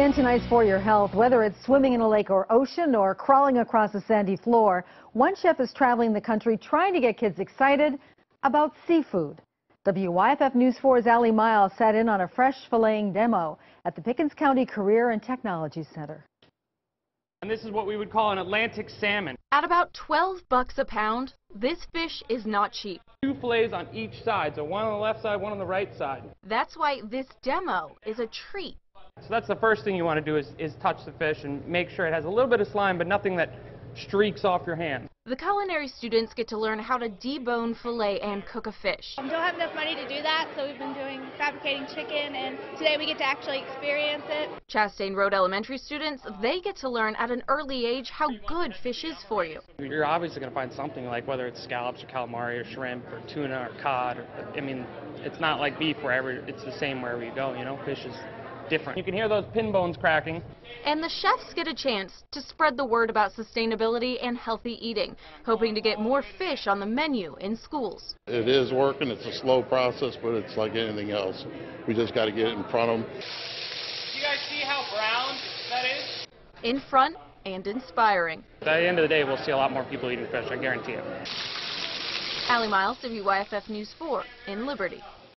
And tonight's For Your Health, whether it's swimming in a lake or ocean or crawling across a sandy floor, one chef is traveling the country trying to get kids excited about seafood. WYFF News 4's Ali Miles sat in on a fresh filleting demo at the Pickens County Career and Technology Center. And this is what we would call an Atlantic salmon. At about $12 a pound, this fish is not cheap. 2 fillets on each side, so one on the left side, one on the right side. That's why this demo is a treat. So that's the first thing you want to do is touch the fish and make sure it has a little bit of slime, but nothing that streaks off your hand. The culinary students get to learn how to debone, fillet, and cook a fish. We don't have enough money to do that, so we've been doing fabricating chicken, and today we get to actually experience it. Chastain Road Elementary students, they get to learn at an early age how good fish is for you. You're obviously going to find something, like whether it's scallops or calamari or shrimp or tuna or cod. I mean, it's not like beef wherever it's the same wherever you go, you know. Fish is different. You can hear those pin bones cracking. And the chefs get a chance to spread the word about sustainability and healthy eating, hoping to get more fish on the menu in schools. It is working. It's a slow process, but it's like anything else. We just got to get it in front of them. Do you guys see how brown that is? In front and inspiring. By the end of the day, we'll see a lot more people eating fish, I guarantee it. Ali Miles, WYFF News 4 in Liberty.